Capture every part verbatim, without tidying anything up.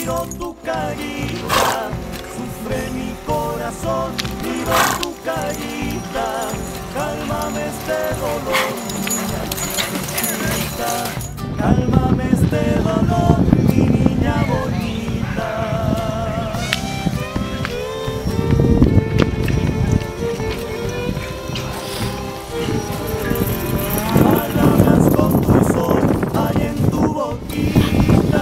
miro tu carita, sufre mi corazón, miro tu carita, cálmame este dolor, niña chiquitita, cálmame este dolor, mi niña bonita. Palabras con dulzor hay en tu boquita.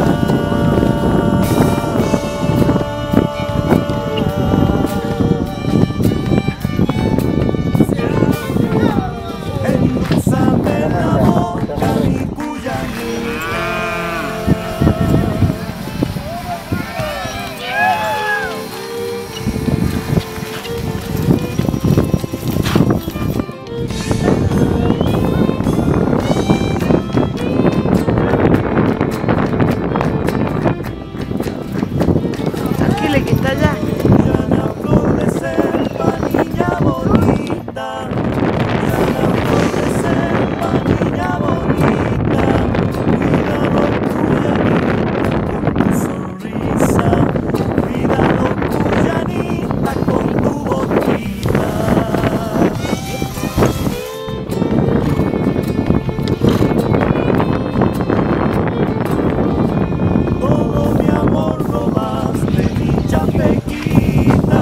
Endulzame la boca, mi cuyanita. Tranquila que está allá. Ya la flor de selva, niña bonita. Ya la flor de selva, niña bonita. Cuidado cuyanita con tu sonrisa. Cuidado cuyanita con tu boquita. Todo mi amor robaste, mi chapequita.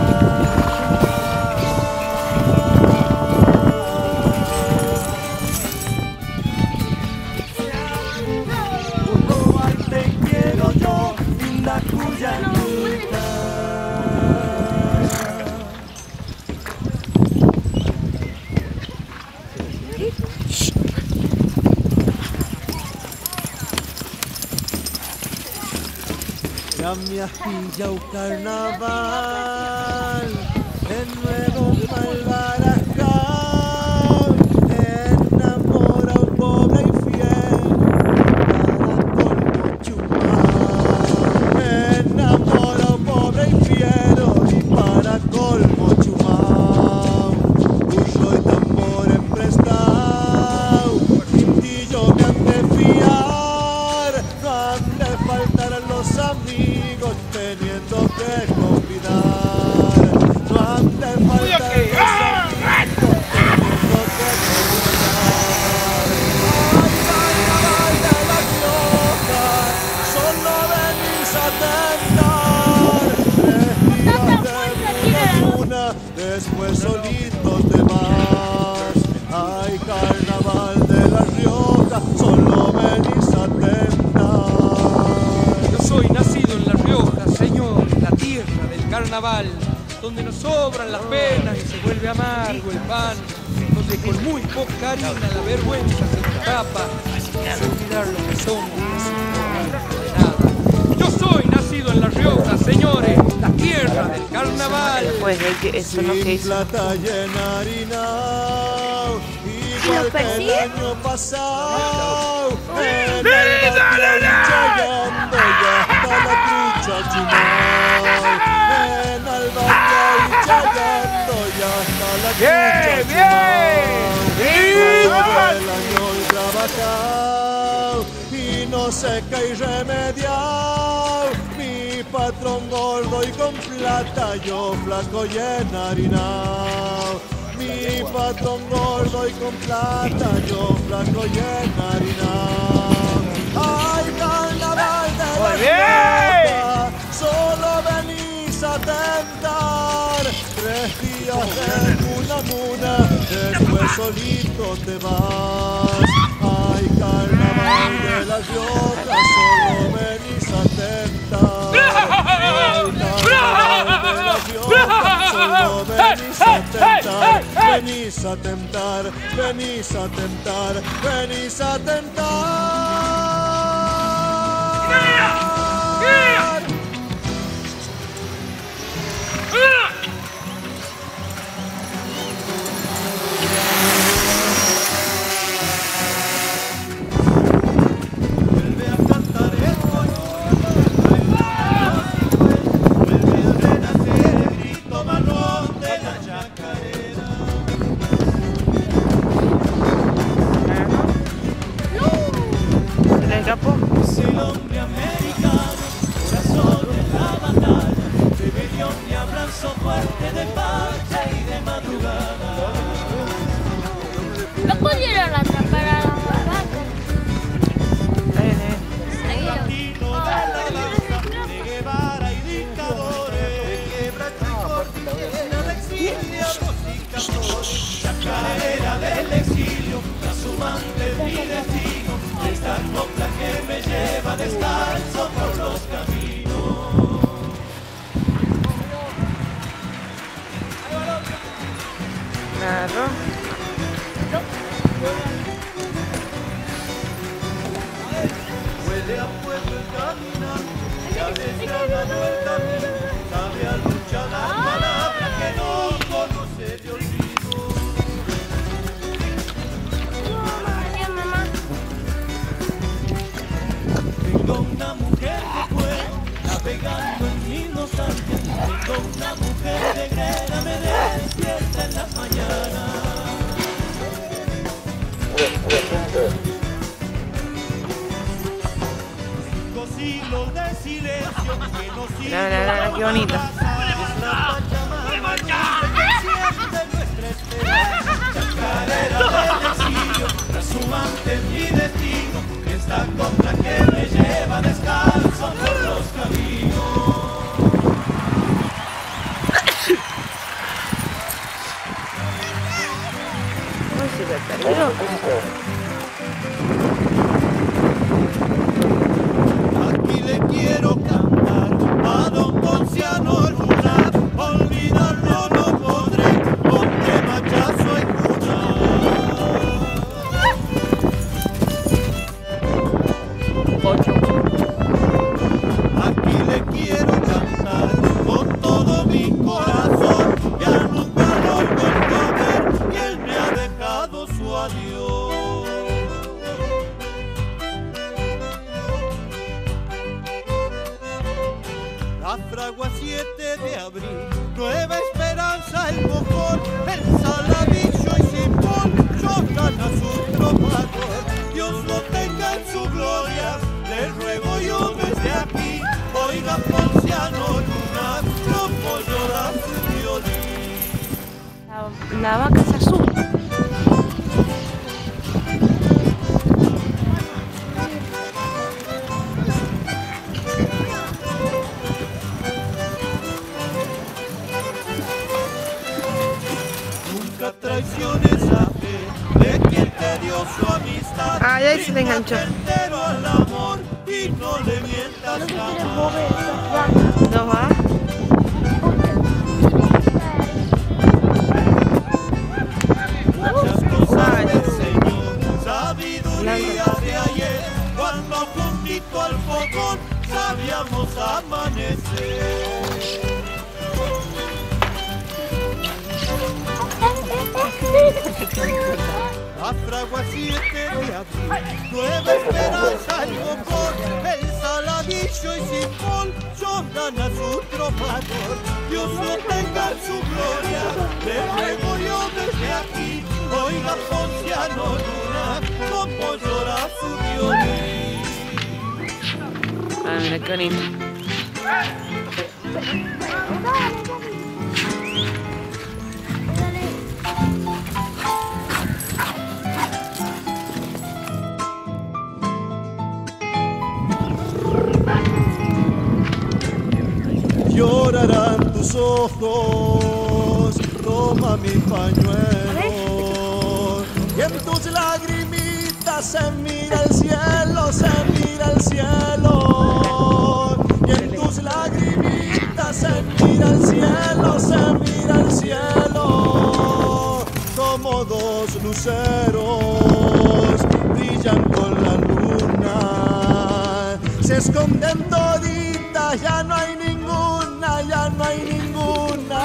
Robarte quiero yo, linda cuyanita. Ya me has pillado carnaval, de nuevo mal barajao, enamora un pobre infiel, para colmo chumao. Enamora un pobre infiel y para colmo chumao. Burro y tambor emprestao, quintillo me han de fiar, no han de faltar los amigos teniendo que convidar. No han de faltar los amigos teniendo que convidar. Ay, carnaval de La Rioja, solo venís a tentar. Tres días de luna, luna, después solitos te vas. Ay, carnaval de La Rioja, solo venís a tentar. Yo soy nacido en La Rioja, señor, la tierra del carnaval, donde nos sobran las penas y se vuelve amargo el pan, donde con muy poca harina la vergüenza se nos tapa, sin olvidar lo que somos, sin de nada. Yo soy nacido en La Rioja, señores, la tierra del carnaval. Pues es que eso no que Sin hizo. plata y enharinao, igual que el año pasado. En el barrio chayando ya está la trucha chumao. En el barrio chayando ya está la trucha chumao. Todo el año he trabajado y no sé qué hay remediado. Mi patrón gordo y con plata, yo flaco y enharinao. Mi patrón gordo y con plata, yo flaco y enharinao. Ay, carnaval de La Rioja, solo venís a tentar. Tres días de muna muna, después solito te vas. Ay, carnaval de La Rioja, solo venís a tentar. Ay, carnaval de La Rioja, solo venís a tentar. Venís a tentar, venís a tentar, venís a tentar. Vuelve a cantar el vuelve a renacer el grito marrón de la chacarera. Se le escapó. Si el hombre americano No pudieron atrapar a la vaca. Ahí viene. Latino de la danza, de Guevara y dictadores, quiebra Chico, de exiliados y cantores. Chacarera del exilio, trashumante es mi destino, esta copla que me lleva descalzo por los caminos. Claro. Huele a pueblo el caminar, ya desgranado el camino, sabe a lucha las palabras que no conoce de olvido. Tengo una mujer de fuego, navegando en mis nostalgias. Tengo una mujer negrera, me despierta en las mañanas. Cinco siglos de silencio que nos Mira, mira, mira, qué bonito. Chacarera del exilio, trashumante es mi destino, esta copla que me lleva descalzo por los caminos. Uy, se me perdió. Aquí le quiero cantar a don Ponciano Luna, olvidarlo no podré, porque machazo hay cuna. Aquí le quiero cantar con todo mi corazón, ya nunca lo vuelvo a ver y él me ha dejado su adiós. La fragua siete de abril, Nueva Esperanza, el Mojón, el Saladillo y Simón, chocan a su trovador. Dios lo tenga en su gloria, le ruego yo desde aquí, oiga Ponciano Luna, como llora su violín. La, la vaca se asusta. Nunca traiciones la fe de quien te dio su amistad. Ay, ahí se le enganchó. Bríndate entero al amor y no le mientas jamás. ¿No va? Muchas cosas del Señor, sabiduría de ayer, cuando juntito al fogón sabíamos amanecer. La fragua siete de abril, Nueva Esperanza, el Mojón, el Saladillo y Simón, lloran a su trovador. Dios lo tenga en su gloria, le ruego yo desde aquí, oiga Ponciano Luna, como llora su violín. Ah, mira qué bonito. Llorarán tus ojos, toma mi pañuelo, y en tus lagrimitas se mira el cielo, se mira el cielo, y en tus lagrimitas se mira el cielo, se mira el cielo, como dos luceros brillan con la luna, se esconden toditas, ya no hay ninguna, ya no hay ninguna.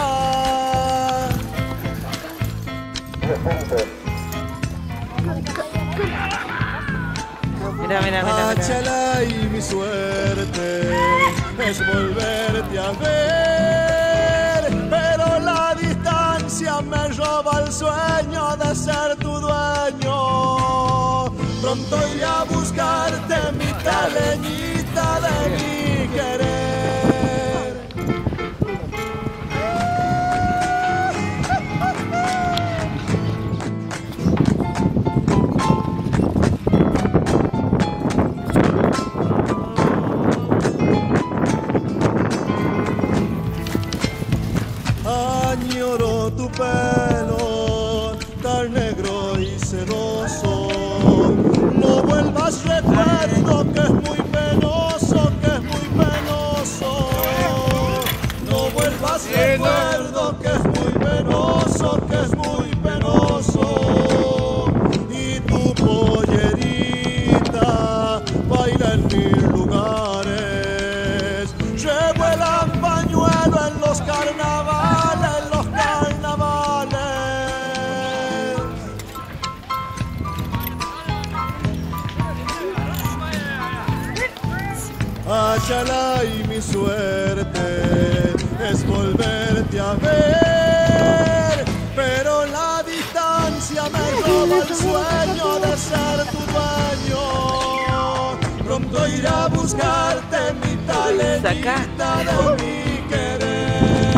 Mira, mira, mira, mira. Áchala y mi suerte es volverte a ver, pero la distancia me roba el sueño de ser tu dueño. Pronto iré a buscarte, mi teleñita de mi querer. machala y mi suerte es volverte a ver, pero la distancia me roba el sueño de ser tu dueño. Pronto iré a buscarte, mitad leyenda de mi querer.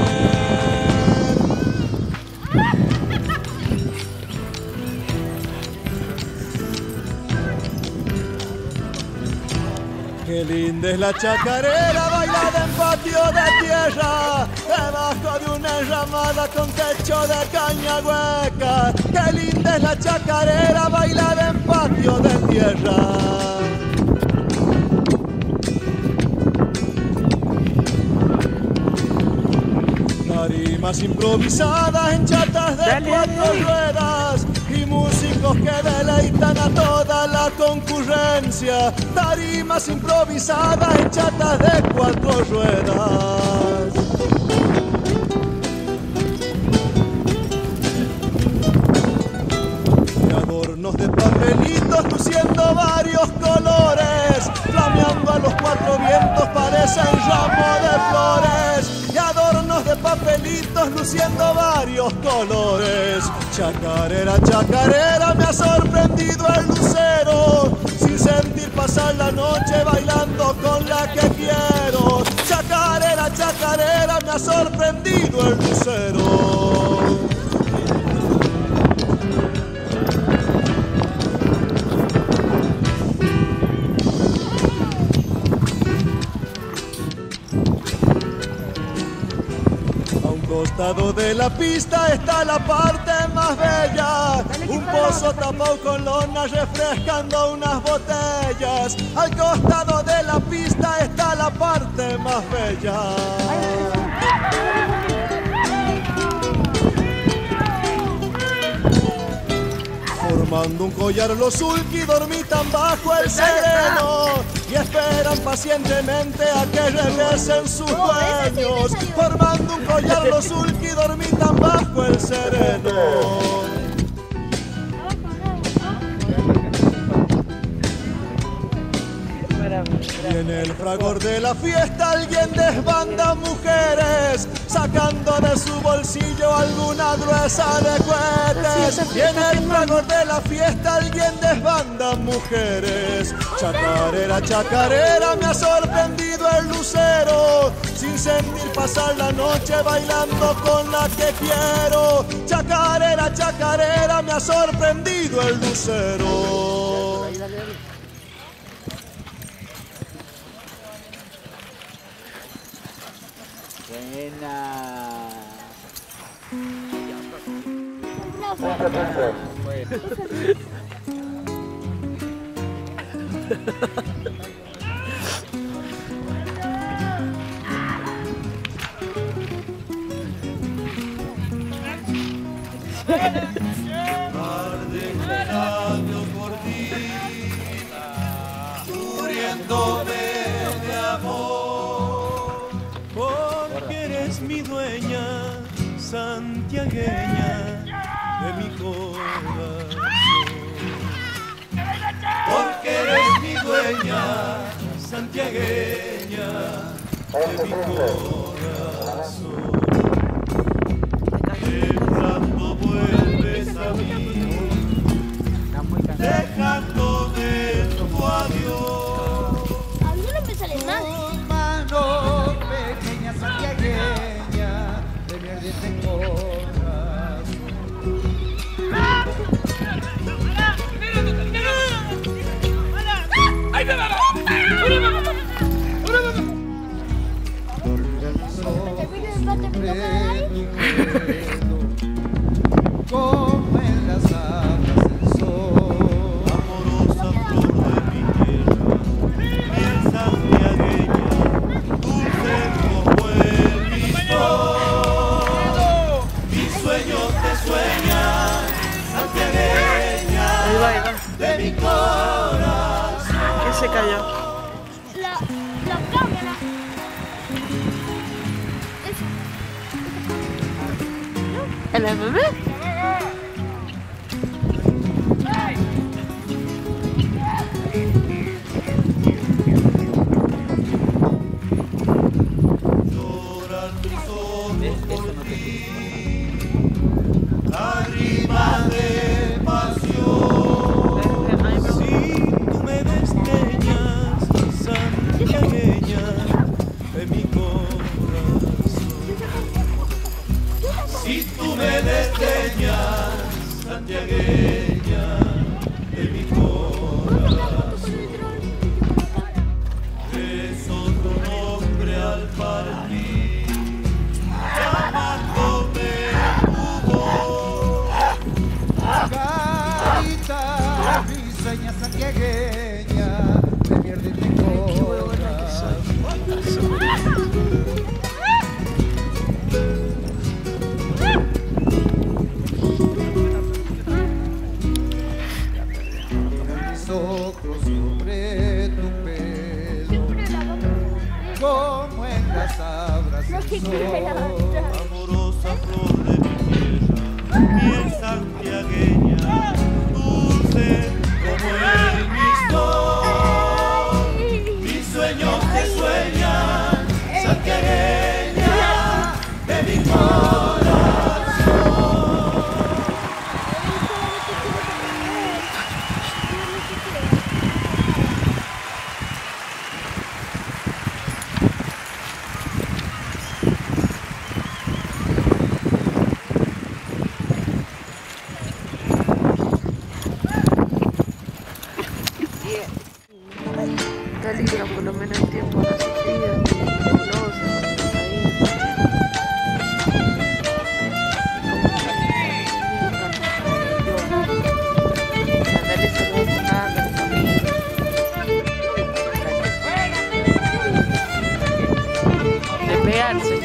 Qué linda es la chacarera, bailada en patio de tierra, debajo de una enramada con techo de caña hueca. Qué linda es la chacarera, bailada en patio de tierra. Tarimas improvisadas en chatas de Dale. cuatro ruedas y músicos que deleitan a toda la concurrencia. Tarimas improvisadas en chatas de cuatro ruedas. Y adornos de papelitos luciendo varios colores, flameando a los cuatro vientos parecen ramos de flores. Y adornos de papelitos luciendo varios colores. Chacarera, chacarera, me ha sorprendido el lucero, sin sentir pasar la noche bailando con la que quiero. Chacarera, chacarera, me ha sorprendido el lucero. Costado de la pista está la parte más bella, un pozo tapado con lona refrescando unas botellas. Al costado de la pista está la parte más bella. Formando un collar los sulky dormitan bajo el sereno y esperan pacientemente a que regresen sus dueños. Formando un collar los sulky dormitan bajo el sereno. Y en el fragor de la fiesta alguien desbanda mujeres, sacando de su bolsillo alguna gruesa de cohetes. Y en el fragor de la fiesta alguien desbanda mujeres. Chacarera, chacarera, me ha sorprendido el lucero, sin sentir pasar la noche bailando con la que quiero. Chacarera, chacarera, me ha sorprendido el lucero. Buena. Tarde llorando por ti, muriéndome de amor, porque eres mi dueña, santiagueña de mi corazón. Porque eres mi dueña, santiagueña de mi corazón. Temblando vuelves a mí, dejándome tu adiós. A mí no me sale mal. Mano pequeña santiagueña de mi ardiente corazón. Como en las alas del sol, amorosa flor de mi tierra, bien santiagueña, dulce como el pistón. Mis sueños te sueñan, santiagueña Ahí va, ahí va. de mi corazón. ¿Qué se cayó? La, la cámara. ¿El M M? risueña santiagueña, te pierdes y te cobras. Mis ojos sobre tu pelo, como en las abras del sol. Amorosa flor de mi tierra, miel santiagueña, dulce como el mistol. Mis sueños te sueñan, santiagueña de mi corazón. Está libre por lo menos el tiempo no se fría, nebulosa, Sandales se no con nada, la familia. De pegarse.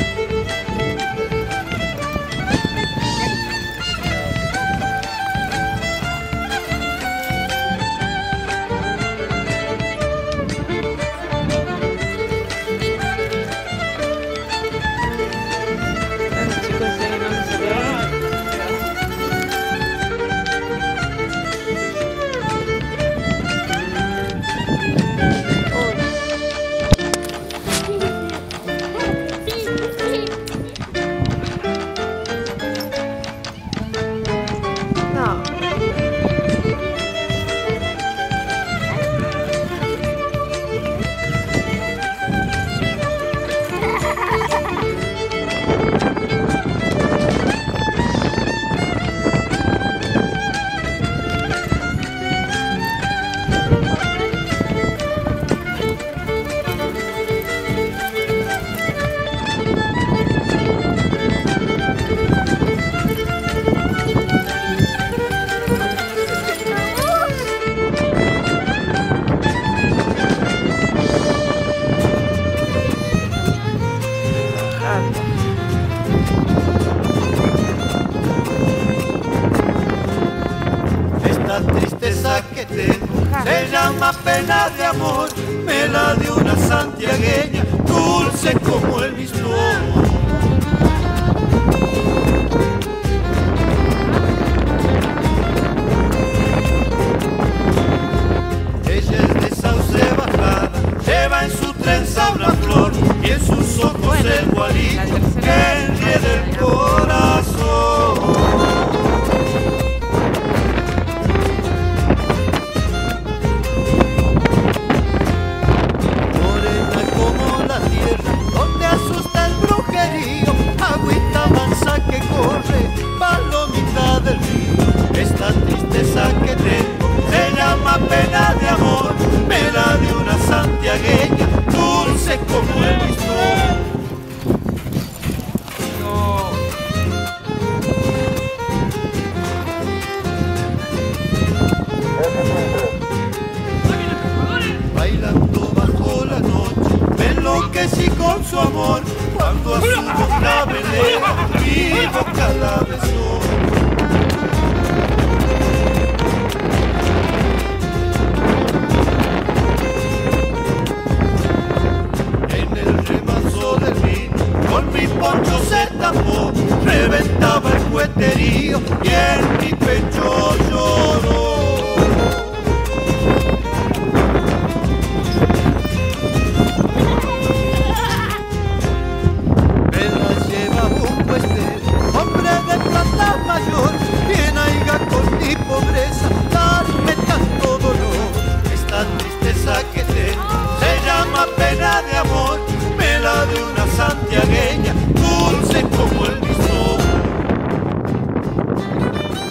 Esta tristeza que tengo se llama pena de amor, me la dio una santiagueña, dulce como el mismo. Ella es de sauce bajada, lleva en su trenza una flor y en sus ojos el guarito que enrieda el corazón. Donde asusta el brujerío, agüita mansa que corre, palomita del río. Esta tristeza que tengo se llama pena de amor, me la dio una santiagueña, dulce como el mismo. Bailando bajo la noche, me enloquecí con su amor, cuando a su boca velera, mi boca la besó. En el remanso del vino, con mi poncho se tapó, reventaba el cueterío y en mi pecho lloró. Mayor, bien haiga con mi pobreza, darme tanto dolor. Esta tristeza que tengo se llama pena de amor, me la dio una santiagueña, dulce como el mismo.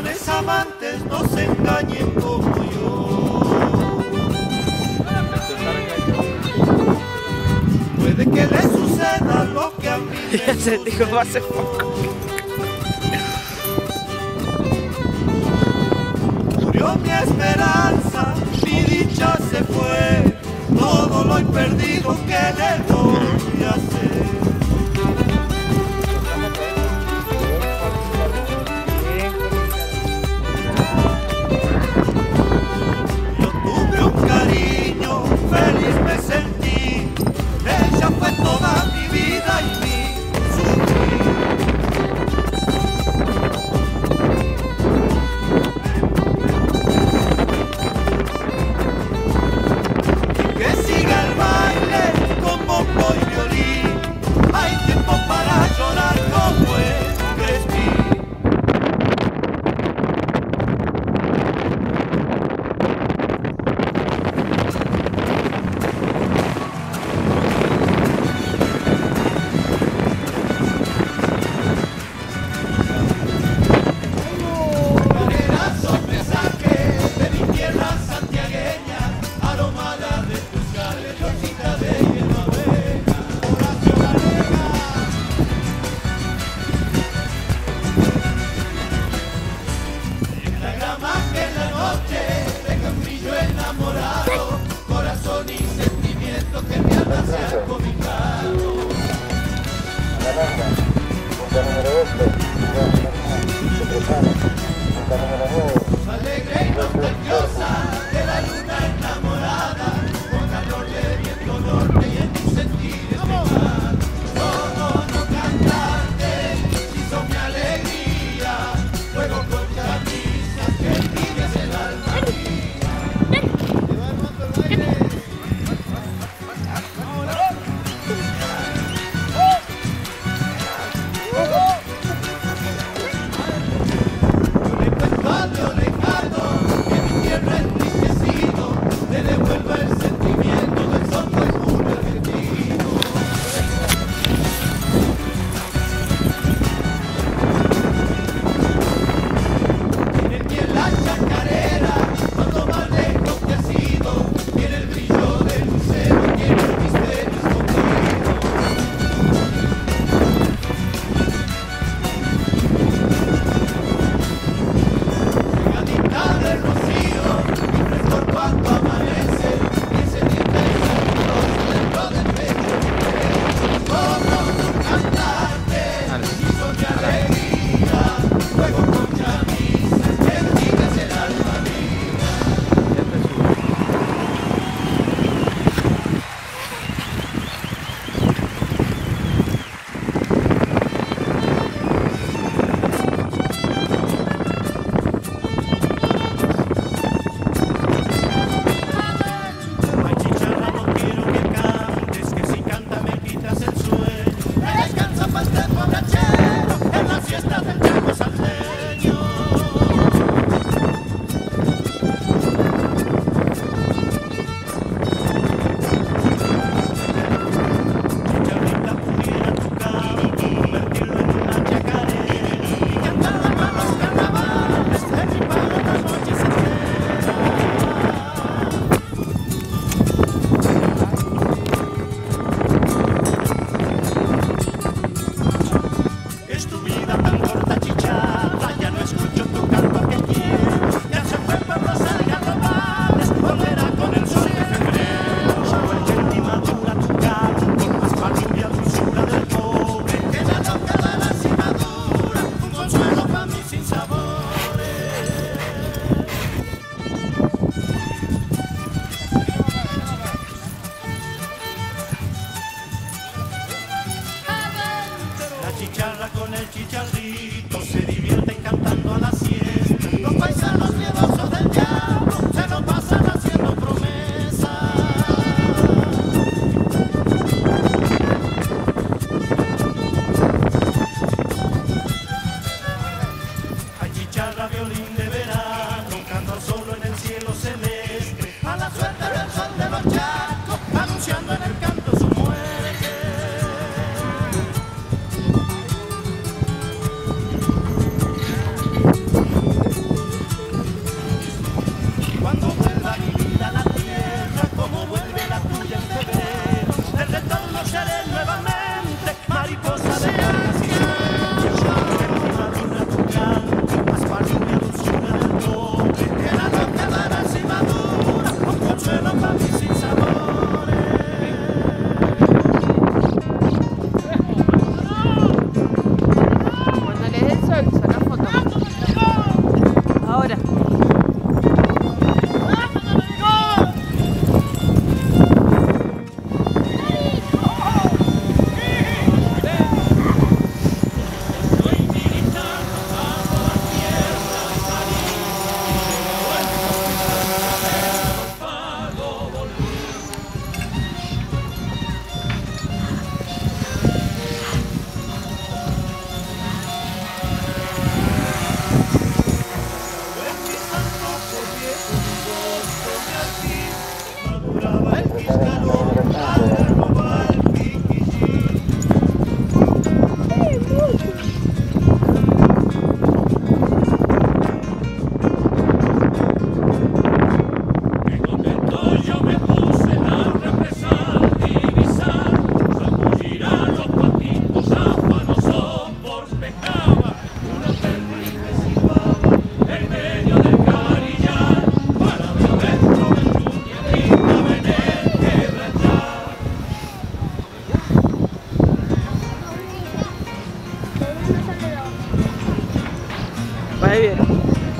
corazones amantes no se engañen como yo. Puede que le suceda lo que a mí me Ya se dijo hace poco. Murió mi esperanza, mi dicha se fue, todo lo he perdido que le doy a hacer. Yo tuve un cariño, feliz me sentí, ella fue toda mi vida y mi alegre y nostalgiosa de la luna enamorada, con calor de viento norte y en tu sentir esperar. Todo no cantarte hizo mi alegría, luego con camisas que vives el alma mía.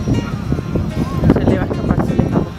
Se le va a escapar, se le escapa.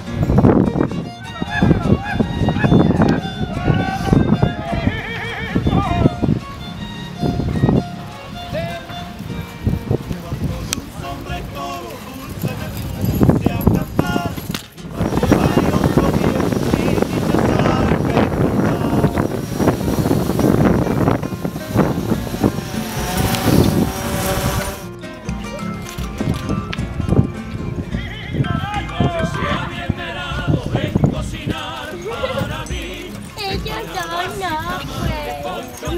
Ellos son los buenos,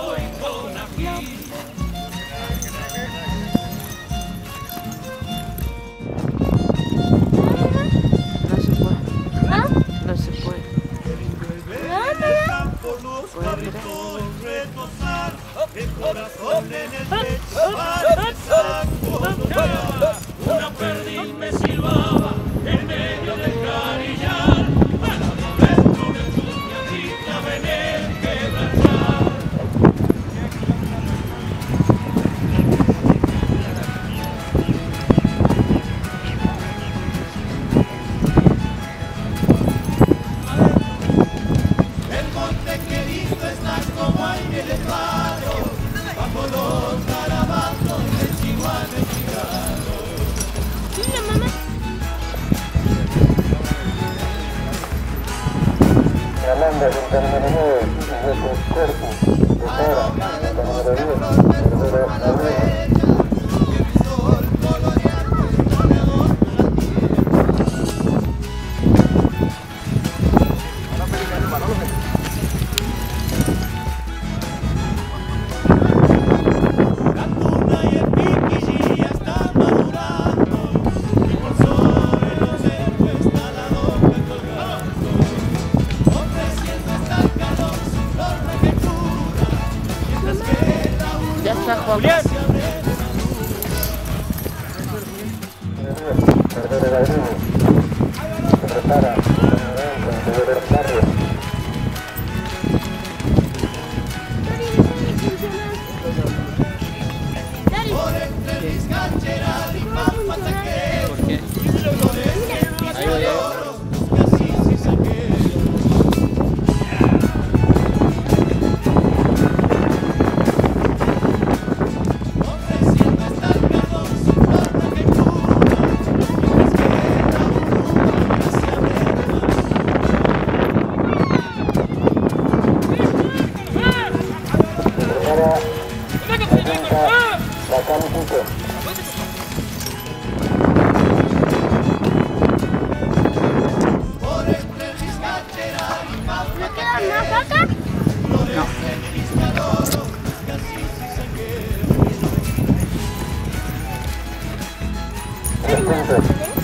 No se puede, ¿Ah? no se puede. Una perdiz me silbaba en medio del carillar. Para dentro de tu piedrita venir quebrantar. El monte querido estás como aire de paro, bajo los garabatos de Chihuahua y Chicago. Mira, mamá. Yolanda, con número nueve, de tu cuerpo, de cara, con número diez, número nueve. La tuna y el piquillí ya están madurando, y por sobre los cerros está la doble colgando, ofreciendo hasta el calor su flor que cura, mientras que la una Ya está, Juan. se abre. Perder el abrigo, se prepara, se debe del barrio. Por entre mis cancheras y pampas saqueros, ¿Por qué? flores y oros, casis y saqueros. Ofreciendo hasta el calor su flor que cura, mientras que la una se abre. Prepara, apunta, la camisita. Por entre mis cancheras y pampas ¿No queda más vaca? flores de pescadores, casis y saqueros. Tres puntos.